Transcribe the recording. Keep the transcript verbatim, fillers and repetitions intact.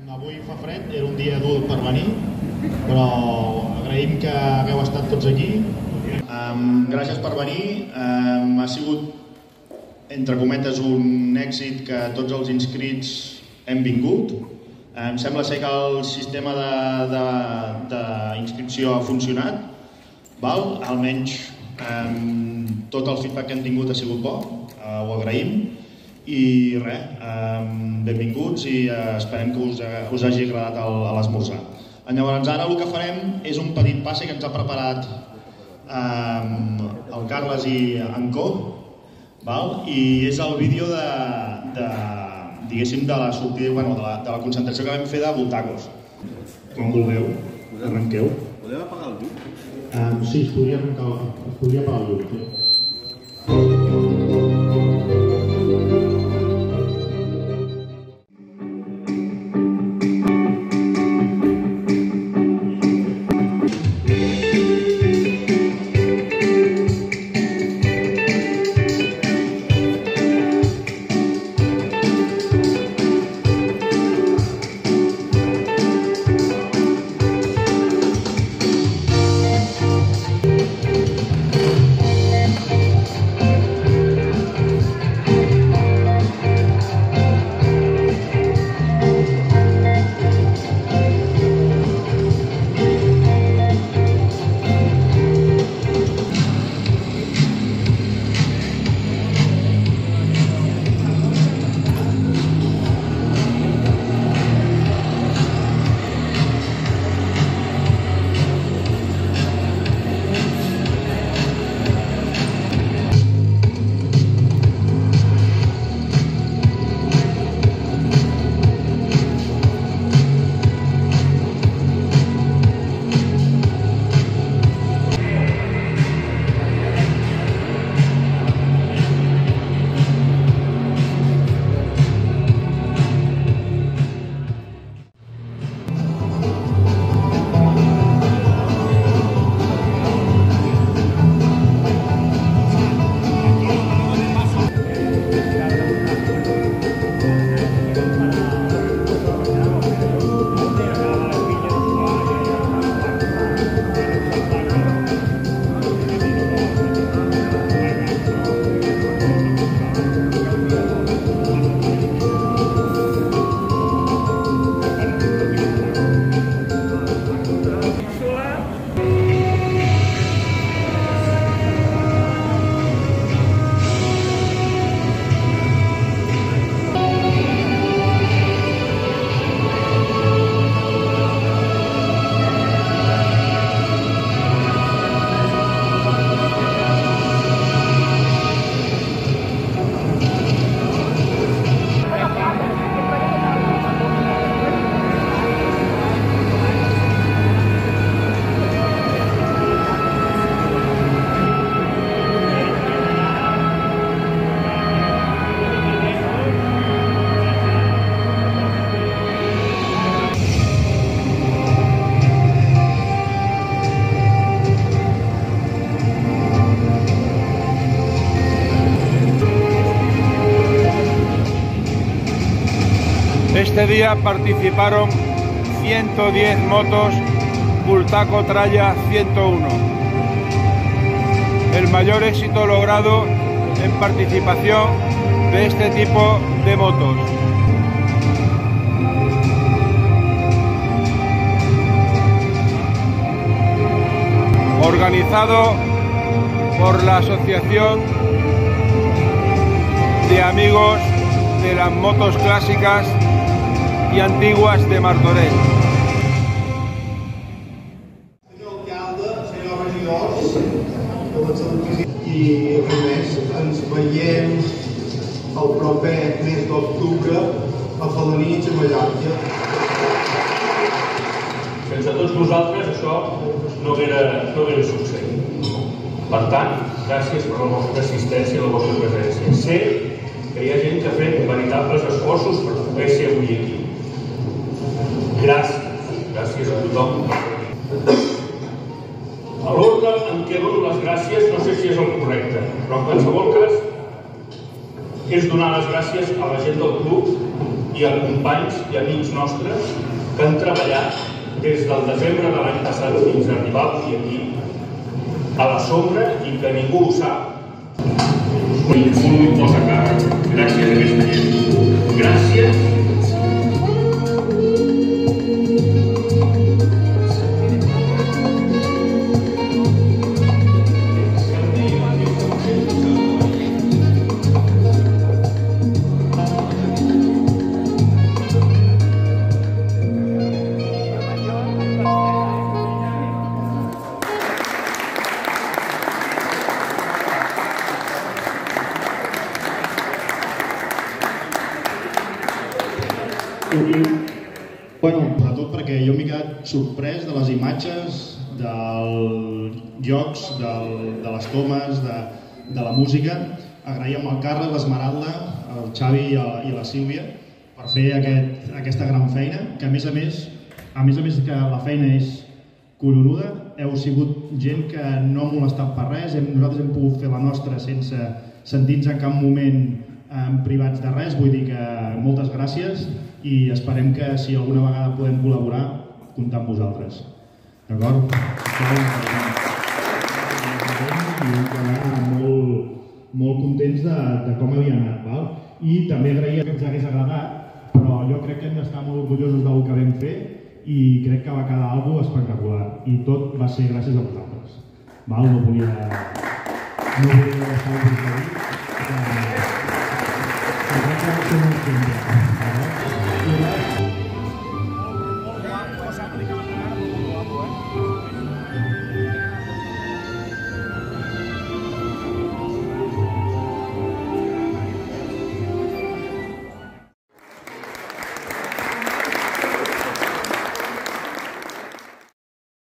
Avui fa fred, era un dia dur per venir, però agraïm que hagueu estat tots aquí. Um, gràcies per venir. Um, ha sigut, entre cometes, un èxit que tots els inscrits hem vingut. Em um, sembla ser que el sistema d'inscripció ha funcionat. Val? Almenys um, tot el feedback que hem tingut ha sigut bo, uh, ho agraïm. I res, um, benvinguts i uh, esperem que us, uh, us hagi agradat l'esmorzar. Llavors ara el que farem és un petit passe que ens ha preparat um, el Carles i en Co, val? I és el vídeo de, de, diguéssim, de la sortida, bueno, de, la, de la concentració que vam fer de Voltacos. Com vulgueu, arrenqueu. Podem apagar el llum? Um, sí, es podria, arrencar, es podria apagar el llum. Sí. Este día participaron ciento diez motos Bultaco Tralla ciento uno. El mayor éxito logrado en participación de este tipo de motos. Organizado por la Asociación de Amigos de las Motos Clàssiques i Antigues de Martorell. Senyor alcalde, senyors regidors, i a més ens veiem el proper mes d'octubre a Felanitx, a Mallorca. Sense tots vosaltres això no haguera, no haguera succeït. Per tant, gràcies per la vostra assistència i la vostra presència. Sé que hi ha gent que ha fet veritables esforços per poder ser avui aquí. Gràcies, gràcies a tothom. A l'ordre en què dono les gràcies no sé si és el correcte, però en qualsevol cas és donar les gràcies a la gent del club i i a companys i amics nostres que han treballat des del desembre de l'any passat fins a arribar avui aquí, a la sombra i que ningú ho sap. Ningú hi posa cara gràcies a aquesta gent. Gràcies. Bueno, sobretot perquè jo m'he quedat sorprès de les imatges, dels llocs, del, de les tomes, de, de la música. Agraïm al Carles, l'Esmeralda, el Xavi i, el, i la Sílvia per fer aquest, aquesta gran feina, que a més a més, a més a més que la feina és collonuda, heu sigut gent que no ha molestat per res, hem, nosaltres hem pogut fer la nostra sense sentir-nos en cap moment eh, privats de res, vull dir que moltes gràcies i esperem que si alguna vegada podem col·laborar, comptar amb vosaltres. D'acord? Molt, molt contents de, de com havia anat. Val? I també agraïa que ens hagués agradat, però jo crec que hem d'estar molt orgullosos del que vam fer i crec que va quedar alguna cosa espectacular. I tot va ser gràcies a vosaltres. Val? No volia... No volia deixar-vos de dir. Que crec que va ser molt simple.